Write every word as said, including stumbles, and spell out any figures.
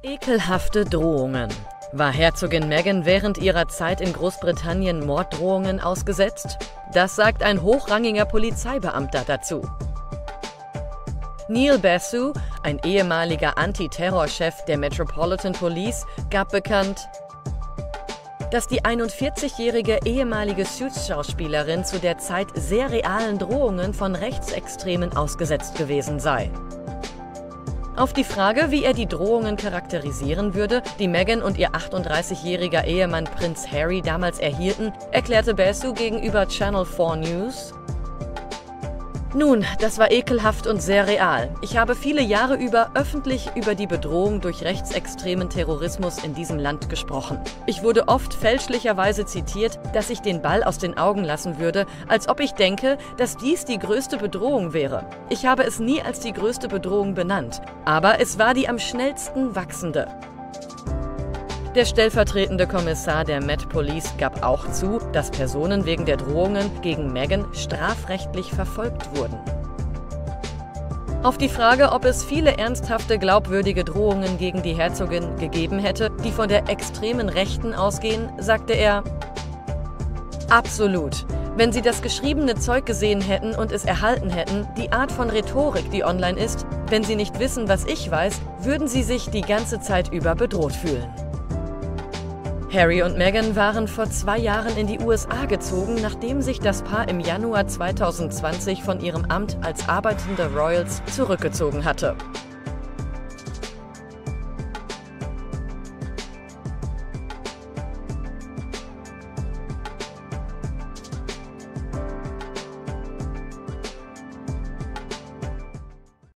Ekelhafte Drohungen. War Herzogin Meghan während ihrer Zeit in Großbritannien Morddrohungen ausgesetzt? Das sagt ein hochrangiger Polizeibeamter dazu. Neil Basu, ein ehemaliger Antiterrorchef der Metropolitan Police, gab bekannt, dass die einundvierzigjährige ehemalige Suits-Schauspielerin zu der Zeit sehr realen Drohungen von Rechtsextremen ausgesetzt gewesen sei. Auf die Frage, wie er die Drohungen charakterisieren würde, die Meghan und ihr achtunddreißigjähriger Ehemann Prinz Harry damals erhielten, erklärte Basu gegenüber Channel vier News: Nun, das war ekelhaft und sehr real. Ich habe viele Jahre über öffentlich über die Bedrohung durch rechtsextremen Terrorismus in diesem Land gesprochen. Ich wurde oft fälschlicherweise zitiert, dass ich den Ball aus den Augen lassen würde, als ob ich denke, dass dies die größte Bedrohung wäre. Ich habe es nie als die größte Bedrohung benannt, aber es war die am schnellsten wachsende. Der stellvertretende Kommissar der Met Police gab auch zu, dass Personen wegen der Drohungen gegen Meghan strafrechtlich verfolgt wurden. Auf die Frage, ob es viele ernsthafte, glaubwürdige Drohungen gegen die Herzogin gegeben hätte, die von der extremen Rechten ausgehen, sagte er: Absolut. Wenn Sie das geschriebene Zeug gesehen hätten und es erhalten hätten, die Art von Rhetorik, die online ist, wenn Sie nicht wissen, was ich weiß, würden Sie sich die ganze Zeit über bedroht fühlen. Harry und Meghan waren vor zwei Jahren in die U S A gezogen, nachdem sich das Paar im Januar zweitausendzwanzig von ihrem Amt als arbeitende Royals zurückgezogen hatte.